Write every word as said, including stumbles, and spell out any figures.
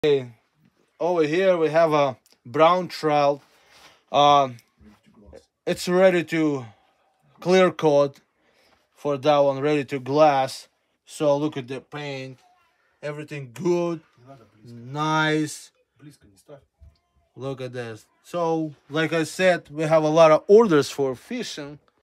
Okay, over here we have a brown trout. Um, it's ready to clear coat for that one, ready to glass. So look at the paint, everything good, nice. Look at this. So, like I said, we have a lot of orders for fishing.